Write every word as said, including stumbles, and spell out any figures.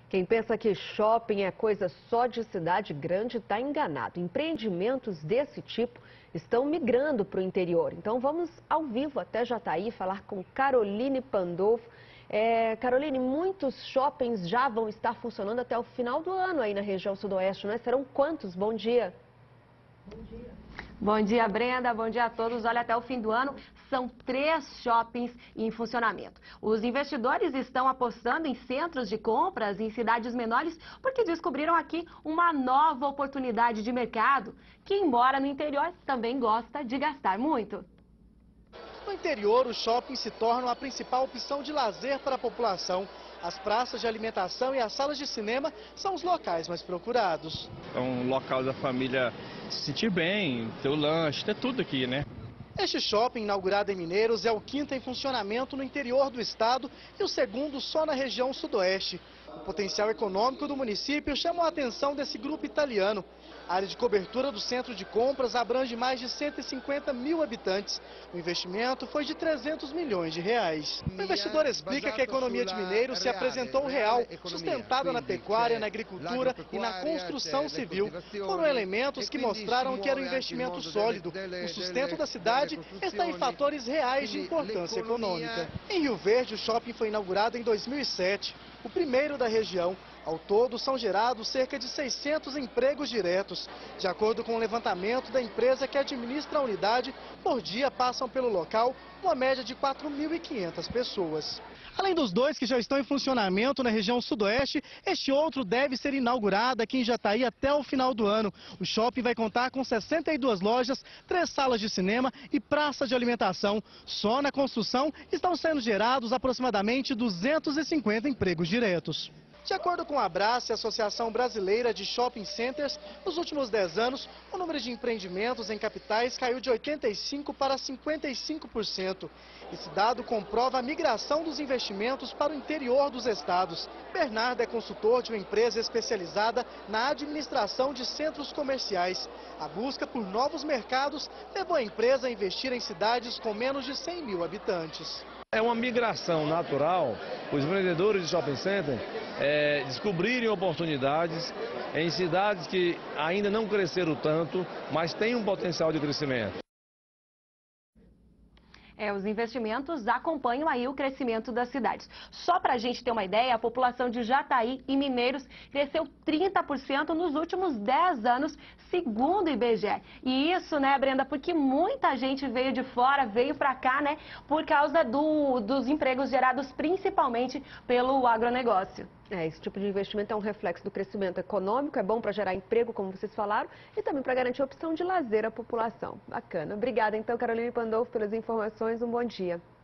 Quem pensa que shopping é coisa só de cidade grande está enganado. Empreendimentos desse tipo estão migrando para o interior. Então vamos ao vivo até Jataí falar com Caroline Pandolfo. É, Caroline, muitos shoppings já vão estar funcionando até o final do ano aí na região sudoeste, não é? Serão quantos? Bom dia. Bom dia. Bom dia, Brenda. Bom dia a todos. Olha, até o fim do ano são três shoppings em funcionamento. Os investidores estão apostando em centros de compras em cidades menores porque descobriram aqui uma nova oportunidade de mercado. Quem mora no interior também gosta de gastar muito. No interior, os shoppings se tornam a principal opção de lazer para a população. As praças de alimentação e as salas de cinema são os locais mais procurados. É um local da família se sentir bem, ter o lanche, ter tudo aqui, né? Este shopping, inaugurado em Mineiros, é o quinto em funcionamento no interior do estado e o segundo só na região sudoeste. O potencial econômico do município chamou a atenção desse grupo italiano. A área de cobertura do centro de compras abrange mais de cento e cinquenta mil habitantes. O investimento foi de trezentos milhões de reais. O investidor explica que a economia de Mineiros se apresentou real, sustentada na pecuária, na agricultura e na construção civil. Foram elementos que mostraram que era um investimento sólido. O sustento da cidade está em fatores reais de importância econômica. Em Rio Verde, o shopping foi inaugurado em dois mil e sete, o primeiro da região. Ao todo, são gerados cerca de seiscentos empregos diretos. De acordo com o levantamento da empresa que administra a unidade, por dia passam pelo local uma média de quatro mil e quinhentas pessoas. Além dos dois que já estão em funcionamento na região sudoeste, este outro deve ser inaugurado aqui em Jataí até o final do ano. O shopping vai contar com sessenta e duas lojas, três salas de cinema e praça de alimentação. Só na construção estão sendo gerados aproximadamente duzentos e cinquenta empregos diretos. De acordo com a Abrace, Associação Brasileira de Shopping Centers, nos últimos dez anos, o número de empreendimentos em capitais caiu de oitenta e cinco por cento para cinquenta e cinco por cento. Esse dado comprova a migração dos investimentos para o interior dos estados. Bernardo é consultor de uma empresa especializada na administração de centros comerciais. A busca por novos mercados levou a empresa a investir em cidades com menos de cem mil habitantes. É uma migração natural, os vendedores de shopping center é, descobrirem oportunidades em cidades que ainda não cresceram tanto, mas têm um potencial de crescimento. É, os investimentos acompanham aí o crescimento das cidades. Só para a gente ter uma ideia, a população de Jataí e Mineiros cresceu trinta por cento nos últimos dez anos, segundo o I B G E. E isso, né, Brenda, porque muita gente veio de fora, veio para cá, né, por causa do, dos empregos gerados principalmente pelo agronegócio. É, esse tipo de investimento é um reflexo do crescimento econômico, é bom para gerar emprego, como vocês falaram, e também para garantir a opção de lazer à população. Bacana. Obrigada, então, Caroline Pandolfo, pelas informações. Um bom dia.